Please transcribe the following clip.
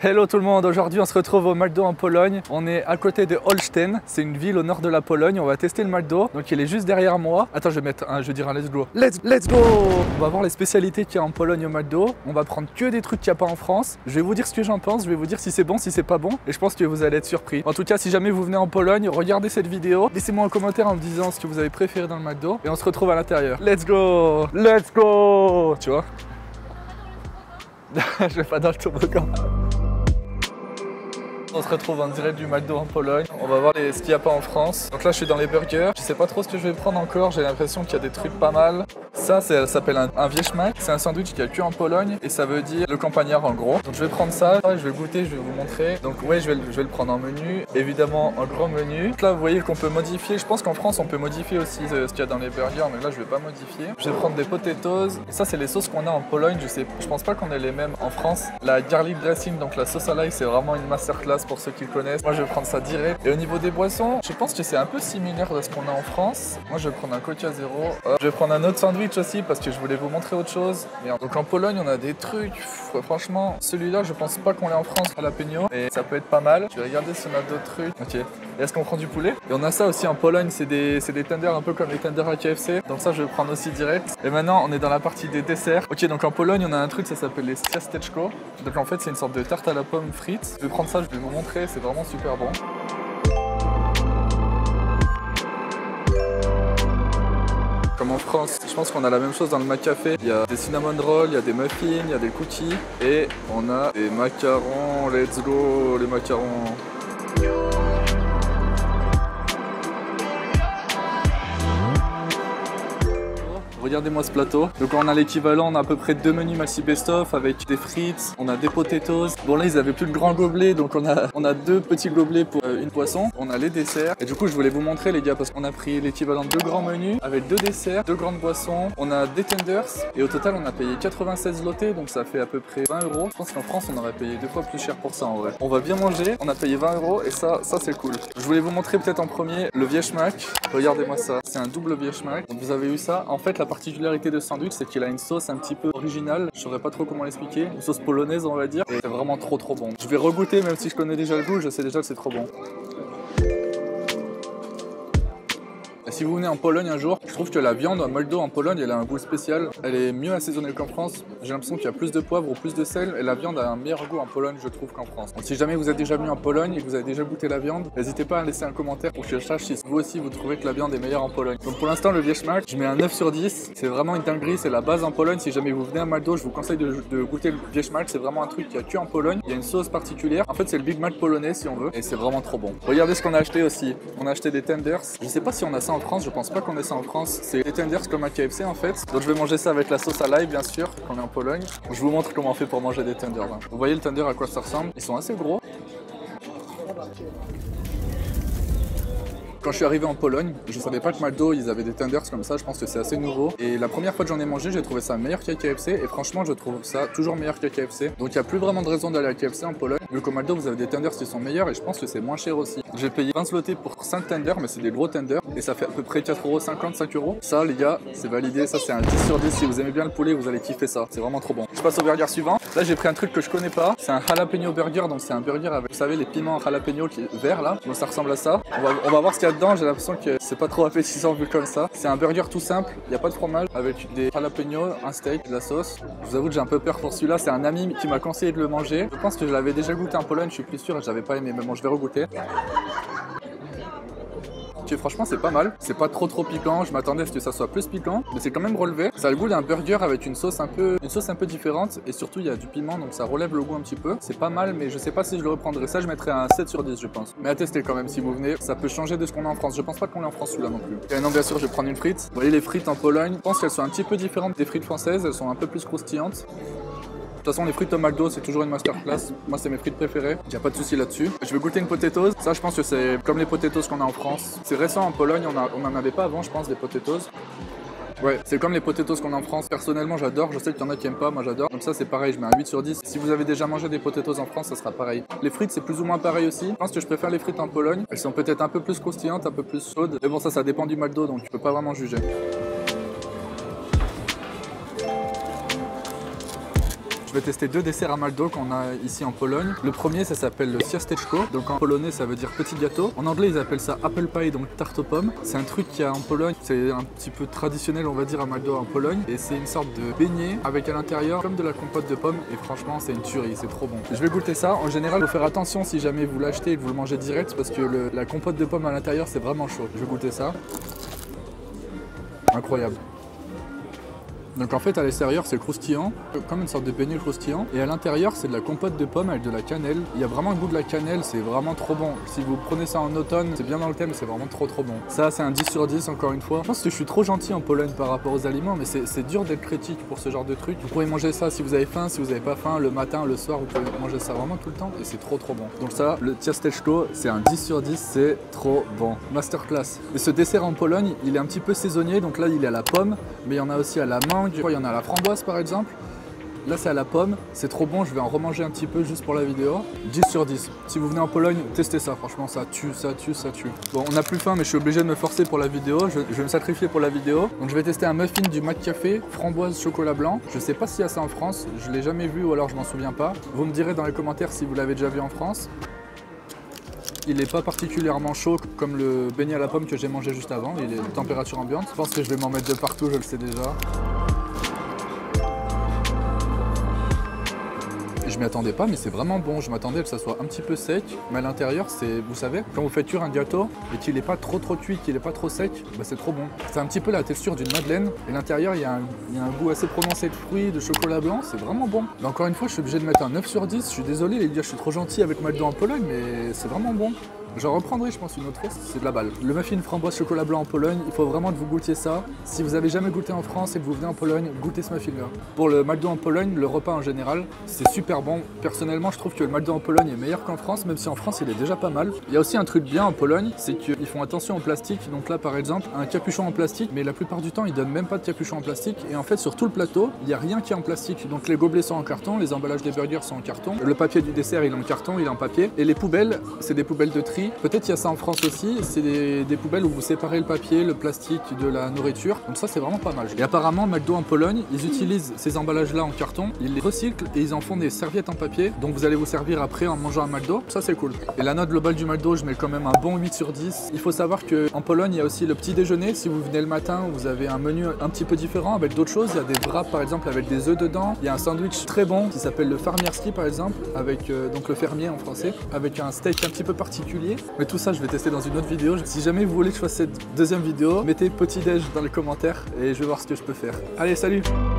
Hello tout le monde, aujourd'hui on se retrouve au McDo en Pologne. On est à côté de Olsztyn, c'est une ville au nord de la Pologne. On va tester le McDo, donc il est juste derrière moi. Attends, je vais dire un let's go. Let's go. On va voir les spécialités qu'il y a en Pologne au McDo. On va prendre que des trucs qu'il n'y a pas en France. Je vais vous dire ce que j'en pense, je vais vous dire si c'est bon, si c'est pas bon. Et je pense que vous allez être surpris. En tout cas, si jamais vous venez en Pologne, regardez cette vidéo. Laissez-moi un commentaire en me disant ce que vous avez préféré dans le McDo. Et on se retrouve à l'intérieur. Let's go. Let's go. Tu vois, je vais pas dans le toboggan. On se retrouve en direct du McDo en Pologne. On va voir ce qu'il n'y a pas en France. Donc là, je suis dans les burgers. Je sais pas trop ce que je vais prendre encore. J'ai l'impression qu'il y a des trucs pas mal. Ça s'appelle un Wieśmak. C'est un sandwich qui a que en Pologne et ça veut dire le campagnard en gros. Donc je vais prendre ça. Je vais goûter, je vais vous montrer. Donc ouais, je vais le prendre en menu. Évidemment, en grand menu. Donc là, vous voyez qu'on peut modifier. Je pense qu'en France, on peut modifier aussi ce qu'il y a dans les burgers. Mais là, je vais pas modifier. Je vais prendre des potatoes. Et ça, c'est les sauces qu'on a en Pologne. Je pense pas qu'on ait les mêmes en France. La garlic dressing, donc la sauce à l'ail, c'est vraiment une masterclass pour ceux qui le connaissent. Moi je vais prendre ça direct. Et au niveau des boissons, je pense que c'est un peu similaire à ce qu'on a en France. Moi je vais prendre un Coca Zéro. Je vais prendre un autre sandwich aussi parce que je voulais vous montrer autre chose. Merde. Donc en Pologne on a des trucs. Franchement, celui-là je pense pas qu'on l'ait en France, jalapeno. Et ça peut être pas mal. Je vais regarder si on a d'autres trucs. Ok. Et est-ce qu'on prend du poulet? Et on a ça aussi en Pologne, c'est des tenders un peu comme les tenders à KFC. Donc ça je vais prendre aussi direct. Et maintenant on est dans la partie des desserts. Ok, donc en Pologne on a un truc, ça s'appelle les ciasteczko. Donc en fait c'est une sorte de tarte à la pomme frite. Je vais prendre ça, je vais vous montrer, c'est vraiment super bon. Comme en France, je pense qu'on a la même chose dans le McCafé. Il y a des cinnamon rolls, il y a des muffins, il y a des cookies. Et on a des macarons, let's go les macarons. Regardez-moi ce plateau. Donc on a l'équivalent, on a à peu près 2 menus maxi best-of avec des frites, on a des potatoes. Bon là ils avaient plus de grands gobelets, donc on a 2 petits gobelets pour une poisson. On a les desserts. Et du coup je voulais vous montrer les gars parce qu'on a pris l'équivalent de 2 grands menus avec 2 desserts, 2 grandes boissons. On a des tenders et au total on a payé 96 zloty, donc ça fait à peu près 20 €. Je pense qu'en France on aurait payé 2 fois plus cher pour ça en vrai. On va bien manger, on a payé 20 € et ça c'est cool. Je voulais vous montrer peut-être en premier le Wieśmak. Regardez-moi ça, c'est un double Wieśmak. Donc vous avez eu ça. En fait la particularité de ce sandwich, c'est qu'il a une sauce un petit peu originale. Je saurais pas trop comment l'expliquer. Une sauce polonaise, on va dire. Et c'est vraiment trop bon. Je vais regoûter, même si je connais déjà le goût, je sais déjà que c'est trop bon. Et si vous venez en Pologne un jour, je trouve que la viande en McDo en Pologne, elle a un goût spécial. Elle est mieux assaisonnée qu'en France. J'ai l'impression qu'il y a plus de poivre ou plus de sel. Et la viande a un meilleur goût en Pologne, je trouve, qu'en France. Donc si jamais vous êtes déjà venu en Pologne et que vous avez déjà goûté la viande, n'hésitez pas à laisser un commentaire pour que je sache si vous aussi vous trouvez que la viande est meilleure en Pologne. Donc pour l'instant, le Wieśmak, je mets un 9 sur 10. C'est vraiment une dinguerie, c'est la base en Pologne. Si jamais vous venez à McDo, je vous conseille de goûter le Wieśmak. C'est vraiment un truc qu'il n'y a que en Pologne. Il y a une sauce particulière. En fait, c'est le Big Mac polonais si on veut. Et c'est vraiment trop bon. Regardez ce qu'on a acheté aussi. On a acheté des tenders. Je sais pas si on a ça en France, je pense pas qu'on ait ça en France. C'est des tenders comme à KFC en fait. Donc je vais manger ça avec la sauce à l'ail bien sûr, quand on est en Pologne. Je vous montre comment on fait pour manger des tenders là. Vous voyez le tender à quoi ça ressemble? Ils sont assez gros. Quand je suis arrivé en Pologne, je savais pas que McDo ils avaient des tenders comme ça, je pense que c'est assez nouveau. Et la première fois que j'en ai mangé, j'ai trouvé ça meilleur qu'à KFC et franchement je trouve ça toujours meilleur qu'à KFC. Donc il n'y a plus vraiment de raison d'aller à KFC en Pologne. Vu qu'au McDo vous avez des tenders qui sont meilleurs et je pense que c'est moins cher aussi. J'ai payé 20 zloty pour 5 tenders, mais c'est des gros tenders et ça fait à peu près 4,50 €, 5 €. Ça les gars, c'est validé, ça c'est un 10 sur 10. Si vous aimez bien le poulet, vous allez kiffer ça, c'est vraiment trop bon. Je passe au burger suivant. Là j'ai pris un truc que je connais pas, c'est un jalapeno burger, donc c'est un burger avec, vous savez, les piments jalapeno qui est vert là. Donc ça ressemble à ça. On va voir ce qu'il y a dedans, j'ai l'impression que c'est pas trop appétissant vu comme ça. C'est un burger tout simple, il n'y a pas de fromage, avec des jalapenos, un steak, de la sauce. Je vous avoue que j'ai un peu peur pour celui-là, c'est un ami qui m'a conseillé de le manger. Je pense que je l'avais déjà goûté en Pologne, je suis plus sûr et j'avais pas aimé, mais bon je vais regoûter. Ok, franchement c'est pas mal, c'est pas trop piquant, je m'attendais à ce que ça soit plus piquant, mais c'est quand même relevé. Ça a le goût d'un burger avec une sauce un peu différente et surtout il y a du piment donc ça relève le goût un petit peu. C'est pas mal mais je sais pas si je le reprendrai, ça je mettrais un 7 sur 10 je pense. Mais à tester quand même si vous venez, ça peut changer de ce qu'on a en France, je pense pas qu'on l'ait en France celui-là non plus. Et non bien sûr je vais prendre une frite, vous voyez les frites en Pologne, je pense qu'elles sont un petit peu différentes des frites françaises, elles sont un peu plus croustillantes. De toute façon, les frites au McDo, c'est toujours une masterclass. Moi, c'est mes frites préférées. Il n'y a pas de souci là-dessus. Je vais goûter une potatoes. Ça, je pense que c'est comme les potatoes qu'on a en France. C'est récent en Pologne, on n'en avait pas avant, je pense, des potatoes. Ouais, c'est comme les potatoes qu'on a en France. Personnellement, j'adore. Je sais qu'il y en a qui aiment pas, moi j'adore. Donc ça, c'est pareil, je mets un 8 sur 10. Si vous avez déjà mangé des potatoes en France, ça sera pareil. Les frites, c'est plus ou moins pareil aussi. Je pense que je préfère les frites en Pologne. Elles sont peut-être un peu plus croustillantes, un peu plus chaudes. Mais bon, ça dépend du McDo, donc je peux pas vraiment juger. vais tester 2 desserts à McDo qu'on a ici en Pologne. Le premier, ça s'appelle le ciasteczko, donc en polonais ça veut dire petit gâteau. En anglais ils appellent ça apple pie, donc tarte aux pommes. C'est un truc qu'il y a en Pologne, c'est un petit peu traditionnel on va dire à McDo en Pologne. Et c'est une sorte de beignet avec à l'intérieur comme de la compote de pommes. Et franchement c'est une tuerie, c'est trop bon. Je vais goûter ça. En général il faut faire attention si jamais vous l'achetez et que vous le mangez direct parce que la compote de pommes à l'intérieur c'est vraiment chaud. Je vais goûter ça. Incroyable. Donc en fait à l'extérieur c'est croustillant, comme une sorte de beignet croustillant, et à l'intérieur c'est de la compote de pommes avec de la cannelle. Il y a vraiment le goût de la cannelle, c'est vraiment trop bon. Si vous prenez ça en automne, c'est bien dans le thème, c'est vraiment trop bon. Ça c'est un 10 sur 10 encore une fois. Je pense que je suis trop gentil en Pologne par rapport aux aliments, mais c'est dur d'être critique pour ce genre de truc. Vous pouvez manger ça si vous avez faim, si vous n'avez pas faim, le matin, le soir, vous pouvez manger ça vraiment tout le temps, et c'est trop bon. Donc ça, le ciasteczko, c'est un 10 sur 10, c'est trop bon. Masterclass. Et ce dessert en Pologne, il est un petit peu saisonnier, donc là il est à la pomme, mais il y en a aussi à la mangue. Il y en a à la framboise par exemple. Là c'est à la pomme, c'est trop bon, je vais en remanger un petit peu juste pour la vidéo. 10 sur 10. Si vous venez en Pologne, testez ça, franchement ça tue, ça tue, ça tue. Bon, on n'a plus faim mais je suis obligé de me forcer pour la vidéo, je vais me sacrifier pour la vidéo. Donc je vais tester un muffin du McCafé, framboise chocolat blanc. Je sais pas s'il y a ça en France, je l'ai jamais vu ou alors je m'en souviens pas. Vous me direz dans les commentaires si vous l'avez déjà vu en France. Il n'est pas particulièrement chaud comme le beignet à la pomme que j'ai mangé juste avant, il est de température ambiante. Je pense que je vais m'en mettre de partout, je le sais déjà. Je m'y attendais pas mais c'est vraiment bon, je m'attendais que ça soit un petit peu sec, mais à l'intérieur c'est, vous savez, quand vous faites cuire un gâteau et qu'il n'est pas trop cuit, qu'il n'est pas trop sec, bah c'est trop bon. C'est un petit peu la texture d'une madeleine et l'intérieur il y a un goût assez prononcé de fruits, de chocolat blanc, c'est vraiment bon. Mais encore une fois je suis obligé de mettre un 9 sur 10, je suis désolé les gars, je suis trop gentil avec McDo en Pologne mais c'est vraiment bon. J'en reprendrai je pense une autre fois, c'est de la balle. Le muffin framboise chocolat blanc en Pologne, il faut vraiment que vous goûtiez ça. Si vous avez jamais goûté en France et que vous venez en Pologne, goûtez ce muffin là. Pour le McDo en Pologne, le repas en général, c'est super bon. Personnellement je trouve que le McDo en Pologne est meilleur qu'en France, même si en France il est déjà pas mal. Il y a aussi un truc bien en Pologne, c'est qu'ils font attention au plastique. Donc là par exemple, un capuchon en plastique, mais la plupart du temps ils donnent même pas de capuchon en plastique. Et en fait sur tout le plateau, il n'y a rien qui est en plastique. Donc les gobelets sont en carton, les emballages des burgers sont en carton, le papier du dessert il est en carton, il est en papier. Et les poubelles, c'est des poubelles de tri. Peut-être il y a ça en France aussi, c'est des poubelles où vous séparez le papier, le plastique de la nourriture. Donc ça c'est vraiment pas mal. Et apparemment McDo en Pologne, ils utilisent ces emballages là en carton, ils les recyclent et ils en font des serviettes en papier. Donc vous allez vous servir après en mangeant un McDo, ça c'est cool. Et la note globale du McDo, je mets quand même un bon 8 sur 10. Il faut savoir qu'en Pologne, il y a aussi le petit déjeuner. Si vous venez le matin, vous avez un menu un petit peu différent avec d'autres choses. Il y a des wraps par exemple avec des œufs dedans. Il y a un sandwich très bon qui s'appelle le farmierski par exemple, avec donc le fermier en français, avec un steak un petit peu particulier. Mais tout ça, je vais tester dans une autre vidéo. Si jamais vous voulez que je fasse cette deuxième vidéo, mettez petit déj dans les commentaires et je vais voir ce que je peux faire. Allez, salut!